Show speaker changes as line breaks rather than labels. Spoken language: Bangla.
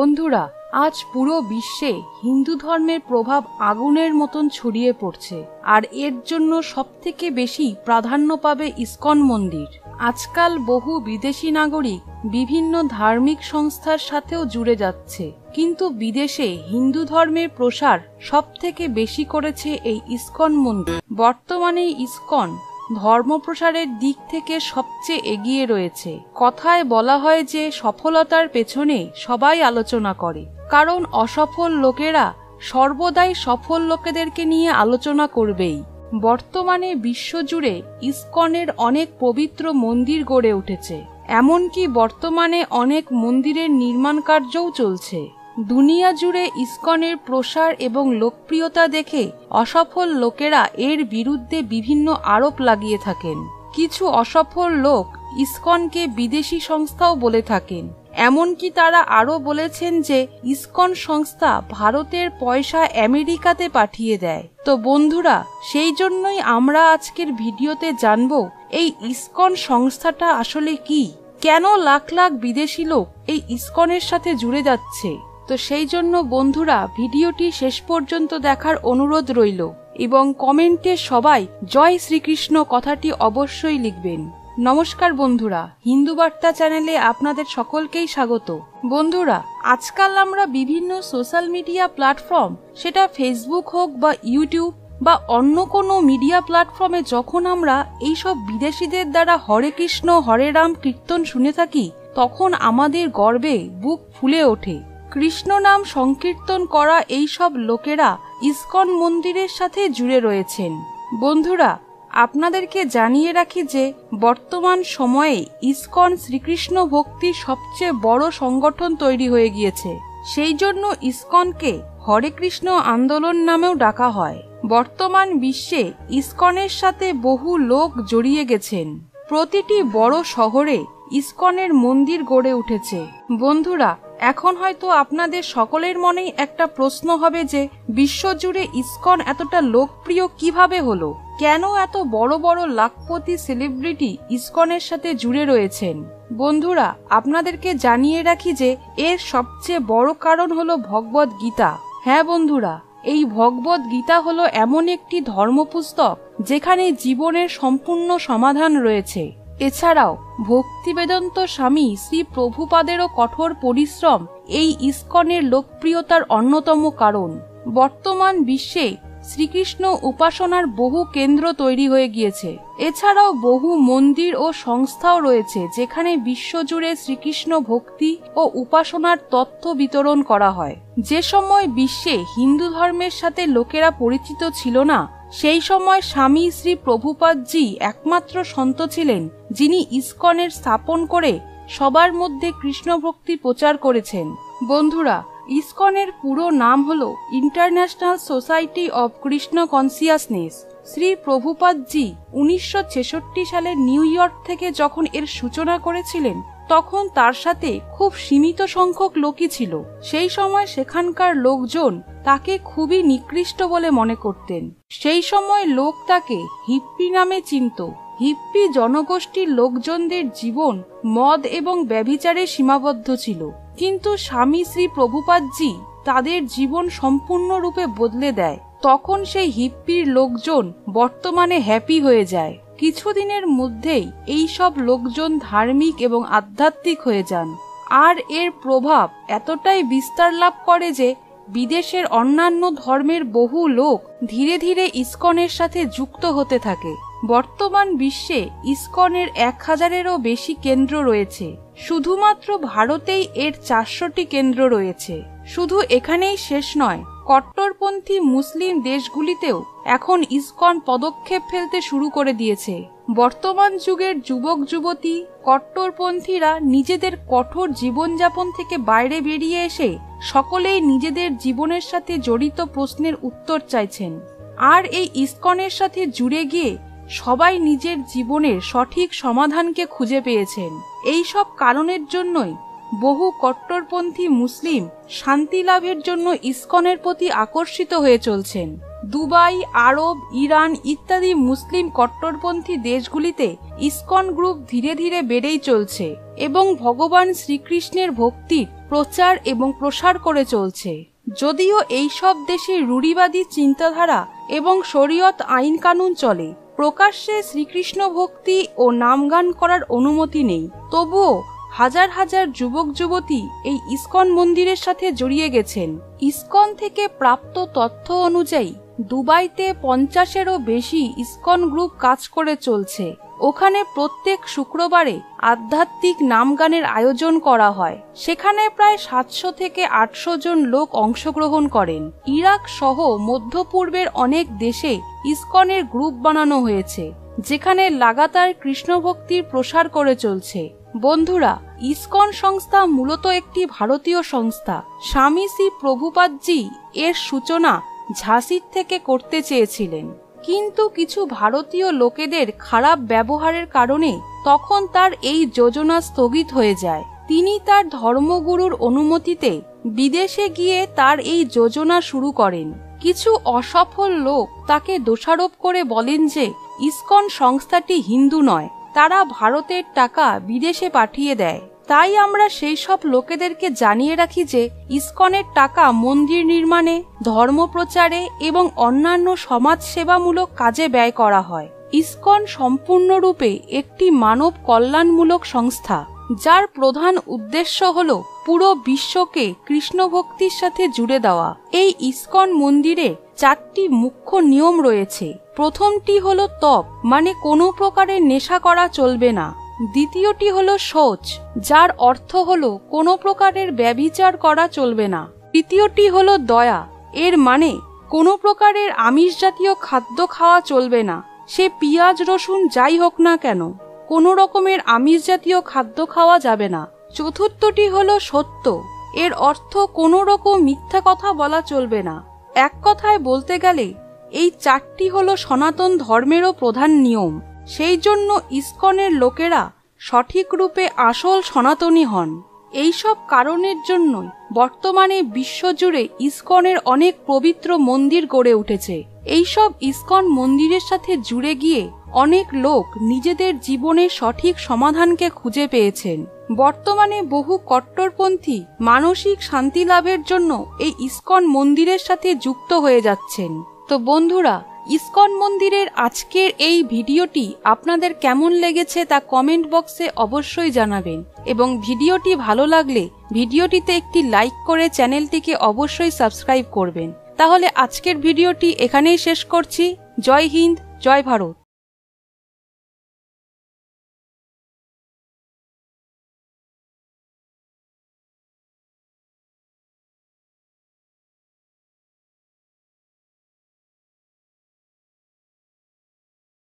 বন্ধুরা, আজ পুরো বিশ্বে হিন্দু ধর্মের প্রভাব আগুনের মতন ছড়িয়ে পড়ছে, আর এর জন্য সবথেকে বেশি প্রাধান্য পাবে ইসকন মন্দির। আজকাল বহু বিদেশি নাগরিক বিভিন্ন ধার্মিক সংস্থার সাথেও জুড়ে যাচ্ছে, কিন্তু বিদেশে হিন্দু ধর্মের প্রসার সবথেকে বেশি করেছে এই ইসকন মন্দির। বর্তমানে ইসকন ধর্ম প্রসারের দিক থেকে সবচেয়ে এগিয়ে রয়েছে। কথায় বলা হয় যে সফলতার পেছনে সবাই আলোচনা করে, কারণ অসফল লোকেরা সর্বদাই সফল লোকেদেরকে নিয়ে আলোচনা করবেই। বর্তমানে বিশ্বজুড়ে ইসকনের অনেক পবিত্র মন্দির গড়ে উঠেছে, এমনকি বর্তমানে অনেক মন্দিরের নির্মাণ কার্যও চলছে। দুনিয়া জুড়ে ইসকনের প্রসার এবং লোকপ্রিয়তা দেখে অসফল লোকেরা এর বিরুদ্ধে বিভিন্ন আরোপ লাগিয়ে থাকেন। কিছু অসফল লোক ইসকনকে বিদেশি সংস্থাও বলে থাকেন, এমনকি তারা আরও বলেছেন যে ইসকন সংস্থা ভারতের পয়সা আমেরিকাতে পাঠিয়ে দেয়। তো বন্ধুরা, সেই জন্যই আমরা আজকের ভিডিওতে জানব এই ইসকন সংস্থাটা আসলে কি, কেন লাখ লাখ বিদেশি লোক এই ইসকনের সাথে জুড়ে যাচ্ছে। তো সেই জন্য বন্ধুরা, ভিডিওটি শেষ পর্যন্ত দেখার অনুরোধ রইল এবং কমেন্টে সবাই জয় শ্রীকৃষ্ণ কথাটি অবশ্যই লিখবেন। নমস্কার বন্ধুরা, হিন্দু বার্তা চ্যানেলে আপনাদের সকলকেই স্বাগত। বন্ধুরা, আজকাল আমরা বিভিন্ন সোশ্যাল মিডিয়া প্ল্যাটফর্ম, সেটা ফেসবুক হোক বা ইউটিউব বা অন্য কোনো মিডিয়া প্ল্যাটফর্মে যখন আমরা এইসব বিদেশিদের দ্বারা হরে কৃষ্ণ হরে রাম কীর্তন শুনে থাকি, তখন আমাদের গর্বে বুক ফুলে ওঠে। কৃষ্ণ নাম সংকীর্তন করা এইসব লোকেরা ইসকন মন্দিরের সাথে জুড়ে রয়েছেন। বন্ধুরা, আপনাদেরকে জানিয়ে রাখি যে বর্তমান সময়ে ইসকন শ্রীকৃষ্ণ ভক্তির সবচেয়ে বড় সংগঠন তৈরি হয়ে গিয়েছে। সেই জন্য ইসকনকে হরে কৃষ্ণ আন্দোলন নামেও ডাকা হয়। বর্তমান বিশ্বে ইসকনের সাথে বহু লোক জড়িয়ে গেছেন। প্রতিটি বড় শহরে ইসকনের মন্দির গড়ে উঠেছে। বন্ধুরা, এখন হয়তো আপনাদের সকলের মনেই একটা প্রশ্ন হবে যে বিশ্বজুড়ে ইসকন এতটা লোকপ্রিয় কিভাবে হলো, কেন এত বড় বড় লাখপতি সেলিব্রিটি ইসকনের সাথে জুড়ে রয়েছেন। বন্ধুরা, আপনাদেরকে জানিয়ে রাখি যে এর সবচেয়ে বড় কারণ হলো ভগবদ গীতা। হ্যাঁ বন্ধুরা, এই ভগবদ গীতা হলো এমন একটি ধর্মপুস্তক যেখানে জীবনের সম্পূর্ণ সমাধান রয়েছে। এছাড়াও ভক্তিবেদান্ত স্বামী শ্রী প্রভুপাদেরও কঠোর পরিশ্রম এই ইসকনের লোকপ্রিয়তার অন্যতম কারণ। বর্তমান বিশ্বে শ্রীকৃষ্ণ উপাসনার বহু কেন্দ্র তৈরি হয়ে গিয়েছে। এছাড়াও বহু মন্দির ও সংস্থাও রয়েছে যেখানে বিশ্বজুড়ে শ্রীকৃষ্ণ ভক্তি ও উপাসনার তথ্য বিতরণ করা হয়। যে সময় বিশ্বে হিন্দু ধর্মের সাথে লোকেরা পরিচিত ছিল না, সেই সময় স্বামী শ্রী প্রভুপাদজি একমাত্র সন্ত ছিলেন যিনি ইসকনের স্থাপন করে সবার মধ্যে কৃষ্ণ ভক্তি প্রচার করেছেন। বন্ধুরা, ইসকনের পুরো নাম হলো International Society of Krishna consciousness. Shri Prabhupadji 1966 সালে নিউ ইয়র্ক থেকে যখন এর সূচনা করেছিলেন, তখন তার সাথে খুব সীমিত সংখ্যক লোকই ছিল। সেই সময় সেখানকার লোকজন তাকে খুবই নিকৃষ্ট বলে মনে করতেন। সেই সময় লোক তাকে হিপ্পি নামে চিনত। হিপ্পি জনগোষ্ঠীর লোকজনদের জীবন মদ এবং ব্যভিচারে সীমাবদ্ধ ছিল, কিন্তু স্বামী শ্রী প্রভুপাদজি তাদের জীবন সম্পূর্ণরূপে বদলে দেয়। তখন সেই হিপ্পির লোকজন বর্তমানে হ্যাপি হয়ে যায়। কিছুদিনের মধ্যেই এই সব লোকজন ধার্মিক এবং আধ্যাত্মিক হয়ে যান, আর এর প্রভাব এতটাই বিস্তার লাভ করে যে বিদেশের অন্যান্য ধর্মের বহু লোক ধীরে ধীরে ইসকনের সাথে যুক্ত হতে থাকে। বর্তমান বিশ্বে ইসকনের 1000-এরও বেশি কেন্দ্র রয়েছে। শুধুমাত্র ভারতেই এর 400টি কেন্দ্র রয়েছে। শুধু এখানেই শেষ নয়, কট্টরপন্থী মুসলিম দেশগুলিতেও এখন ইসকন পদক্ষেপ ফেলতে শুরু করে দিয়েছে। বর্তমান যুগের যুবক যুবতী কট্টরপন্থীরা নিজেদের কঠোর জীবনযাপন থেকে বাইরে বেরিয়ে এসে সকলেই নিজেদের জীবনের সাথে জড়িত প্রশ্নের উত্তর চাইছেন, আর এই ইসকনের সাথে জুড়ে গিয়ে সবাই নিজের জীবনের সঠিক সমাধানকে খুঁজে পেয়েছেন। এই সব কারণের জন্যই বহু কট্টরপন্থী মুসলিম শান্তি লাভের জন্য ইসকনের প্রতি আকর্ষিত হয়ে চলছেন। দুবাই, আরব, ইরান ইত্যাদি মুসলিম কট্টরপন্থী দেশগুলিতে ইসকন গ্রুপ ধীরে ধীরে বেড়েই চলছে এবং ভগবান শ্রীকৃষ্ণের ভক্তির প্রচার এবং প্রসার করে চলছে। যদিও এই সব দেশে রূঢ়িবাদী চিন্তাধারা এবং শরীয়ত আইন কানুন চলে, প্রকাশ্যে শ্রীকৃষ্ণ ভক্তি ও নামগান করার অনুমতি নেই, তবুও হাজার হাজার যুবক যুবতী এই ইসকন মন্দিরের সাথে জড়িয়ে গেছেন। ইসকন থেকে প্রাপ্ত তথ্য অনুযায়ী দুবাইতে 50-এরও বেশি ইসকন গ্রুপ কাজ করে চলছে। ওখানে প্রত্যেক শুক্রবারে আধ্যাত্মিক নামগানের আয়োজন করা হয়। সেখানে প্রায় 700 থেকে 800 জন লোক অংশগ্রহণ করেন। ইরাক সহ মধ্যপূর্বের অনেক দেশে ইসকনের গ্রুপ বানানো হয়েছে, যেখানে লাগাতার কৃষ্ণ ভক্তির প্রসার করে চলছে। বন্ধুরা, ইসকন সংস্থা মূলত একটি ভারতীয় সংস্থা। স্বামী শ্রী প্রভুপাদজি এর সূচনা ঝাঁসির থেকে করতে চেয়েছিলেন, কিন্তু কিছু ভারতীয় লোকেদের খারাপ ব্যবহারের কারণে তখন তার এই যোজনা স্থগিত হয়ে যায়। তিনি তার ধর্মগুরুর অনুমতিতে বিদেশে গিয়ে তার এই যোজনা শুরু করেন। কিছু অসফল লোক তাকে দোষারোপ করে বলেন যে ইসকন সংস্থাটি হিন্দু নয়, তারা ভারতের টাকা বিদেশে পাঠিয়ে দেয়। তাই আমরা সেই সব লোকেদেরকে জানিয়ে রাখি যে ইসকনের টাকা মন্দির নির্মাণে, ধর্মপ্রচারে এবং অন্যান্য সমাজসেবামূলক কাজে ব্যয় করা হয়। ইসকন সম্পূর্ণরূপে একটি মানব কল্যাণমূলক সংস্থা, যার প্রধান উদ্দেশ্য হল পুরো বিশ্বকে কৃষ্ণ ভক্তির সাথে জুড়ে দেওয়া। এই ইসকন মন্দিরে 4টি মুখ্য নিয়ম রয়েছে। প্রথমটি হলো তপ, মানে কোনো প্রকারের নেশা করা চলবে না। দ্বিতীয়টি হলো শৌচ, যার অর্থ হলো কোনো প্রকারের ব্যভিচার করা চলবে না। তৃতীয়টি হলো দয়া, এর মানে কোনো প্রকারের আমিষ জাতীয় খাদ্য খাওয়া চলবে না, সে পেঁয়াজ রসুন যাই হোক না কেন, কোনো রকমের আমিষ জাতীয় খাদ্য খাওয়া যাবে না। চতুর্থটি হলো সত্য, এর অর্থ কোনো রকম মিথ্যা কথা বলা চলবে না। এক কথায় বলতে গেলে এই 4টি হলো সনাতন ধর্মেরও প্রধান নিয়ম। সেই জন্য ইসকনের লোকেরা সঠিক রূপে আসল সনাতনী হন। এইসব কারণের জন্যই বর্তমানে বিশ্বজুড়ে ইসকনের অনেক পবিত্র মন্দির গড়ে উঠেছে। এইসব ইসকন মন্দিরের সাথে জুড়ে গিয়ে অনেক লোক নিজেদের জীবনের সঠিক সমাধানকে খুঁজে পেয়েছেন। বর্তমানে বহু কট্টরপন্থী মানসিক শান্তি লাভের জন্য এই ইসকন মন্দিরের সাথে যুক্ত হয়ে যাচ্ছেন। তো বন্ধুরা, ইসকন মন্দিরের আজকের এই ভিডিওটি আপনাদের কেমন লেগেছে তা কমেন্ট বক্সে অবশ্যই জানাবেন, এবং ভিডিওটি ভালো লাগলে ভিডিওটিতে একটি লাইক করে চ্যানেলটিকে অবশ্যই সাবস্ক্রাইব করবেন। তাহলে আজকের ভিডিওটি এখানেই শেষ করছি। জয় হিন্দ, জয় ভারত।